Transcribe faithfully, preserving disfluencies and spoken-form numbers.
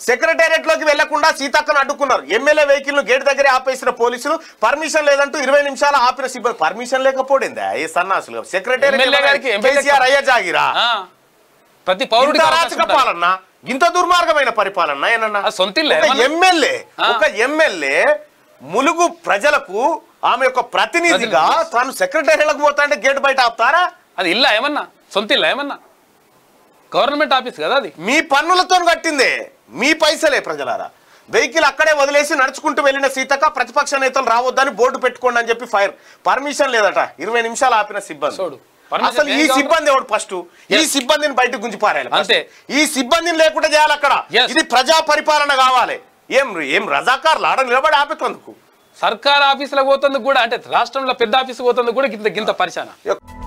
Secretariat లోకి వెళ్లకుండా సీతక్కను అడ్డుకున్నారు. ఎమ్మెల్యే వెహికల్ ను గేట్ దగ్గరే ఆపేసిన పోలీసులు. పర్మిషన్ లేదంటూ ఇరవై నిమిషాలు ఆపిన సిబ్బంది. పర్మిషన్ లేకపోయిందా ఏ సన్నాసులు? సెక్రటేరియట్ అయ్యా జాగిరా ప్రతి పౌరుడి అరాచక పాలన, ఇంత దుర్మార్గమైన పరిపాలన ఏనన్నా? ఎమ్మెల్యే ఒక ఎమ్మెల్యే ములుగు ప్రజలకు ఆమె యొక్క ప్రతినిధిగా తాను సెక్రటేరియట్లకు పోతా అంటే గేట్ బయట ఆపుతారా? అది ఇల్లా ఏమన్నా? సొంత ఇల్లా ఏమన్నా? గవర్నమెంట్ ఆఫీస్ కదా అది. మీ పన్నులతో కట్టిందే, మీ పైసలే ప్రజలారా. వెహికల్ అక్కడే వదిలేసి నడుచుకుంటూ వెళ్ళిన సీతక్క ప్రతిపక్ష నేతలు రావద్దని బోర్డు పెట్టుకోండి అని చెప్పి ఫైర్. పర్మిషన్ లేదట, ఇరవై నిమిషాలు ఆపిన సిబ్బంది. అసలు ఈ సిబ్బంది ఎవడు? ఫస్ట్ ఈ సిబ్బందిని బయటకు గుంజి పారాలి. అంతే, ఈ సిబ్బందిని లేకుండా చేయాలి అక్కడ. ఇది ప్రజా పరిపాలన కావాలి. ఏం ఏం రజాకార్లు ఆడ నిలబడి ఆపేందుకు? సర్కార్ ఆఫీసులకు పోతుంది కూడా, అంటే రాష్ట్రంలో పెద్ద ఆఫీసు పోతుంది కూడా గింత గింత పరిశాన.